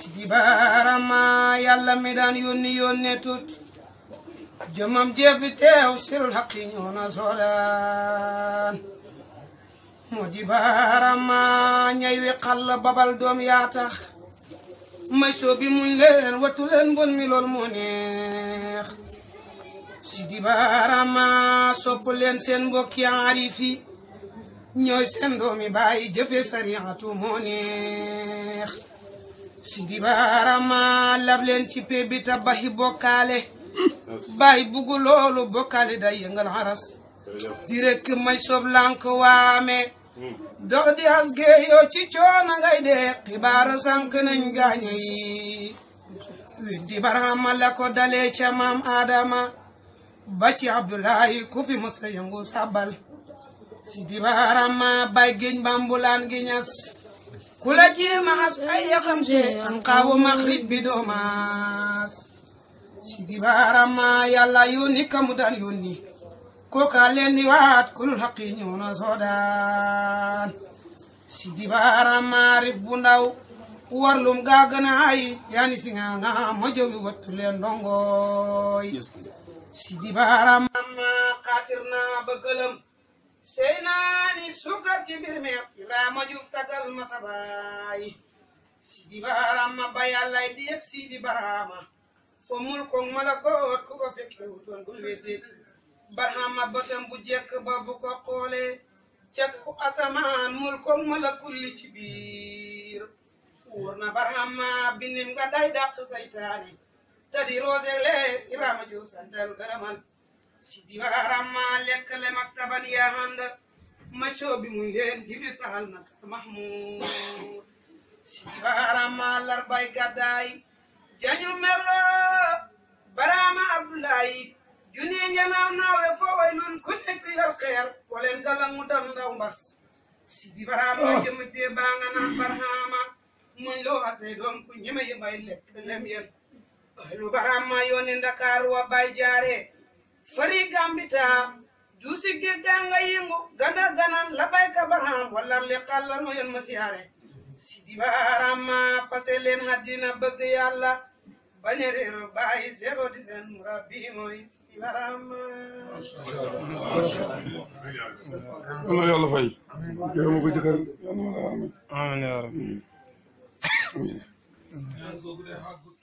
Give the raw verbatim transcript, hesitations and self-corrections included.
Sidi Barama yàlla mi daan yónni yónne tut jëmam jeefi teew sirul xaqi ñoo na soodaan moo di Barama ñay wi xalla babal doom yaa tax may soo bi muñ leen wattu leen bon mi lool moo neex Sidi Barama sopp leen seen mbokki arifi ñooy seen doomi baay jëfe sariatu moo neex Sidi Barama lab leen ci pe bi ta baxi bokkaale baay bugu loolu bokkaale day yëngal xaras di rekk may soob lank waame dox di hasge yoo ci coona ngay dee xibaara sànk nañ gaañe yi weddi Barama la ko dalee ca maam Adama ba ci Abdoulaye ku fi mos a yëngu sabal Sidi Barama bay géej bambulaan gi ñas ku la jéema xas ay yaxam se an xaawu maxrib bi doomaas Sidi Barama yàlla yónni kamu daan yónni kooka leen ni waat kulul xaqi ñëw na soodaan Sidi Barama rif bu ndaw warlum gaa gën a ay yaani si nga nga ma jowi wattu leen ndongoy Sidi Barama xaatir na ba gëlëm sey naani sukar ci bir me Ibrahima Juuf tagal ma sabaay Sidi Barama ba yàllay di yeg Sidi Barama fo mul ko malakoot ku ko fekke wutoon bul weddeeti Barama bëtam bu jekk ba bu ko xoolee ca kaw asamaan mul ko malakul li ci biir wóor na Barama binim nga day dàq saytaane tadi roose le Ibrahima Juuf santal garamal Sidi Barama lekk le maktaban yaa handa ma soobi muy leen jibi taxal na kar Mahmud Sidi Barama larbay gàddaay jañu merlo Barama Abdoulaye junne njanaaw naawe foo way lun ku nekk yor xeer waleen galang mu dam ndaw mbas Sidi Barama jëmi pee baa nga naan Barama muñ loo asee doom ku ñeme yi bay lekk lem yen lu Barama yooni Ndakaaru wa bay jaare fari gambita juusi ge ganga yingu gana ganan labay ka Barham wala le xalal mo yon ma siyaare Sidi Barama fase leen haddina bëgg yàlla bañ a réero bàyyi zéro di seen murabbi mooy Sidi Barama wala yàlla fay yow ma ko jëkkër yàlla ma la amiin amiin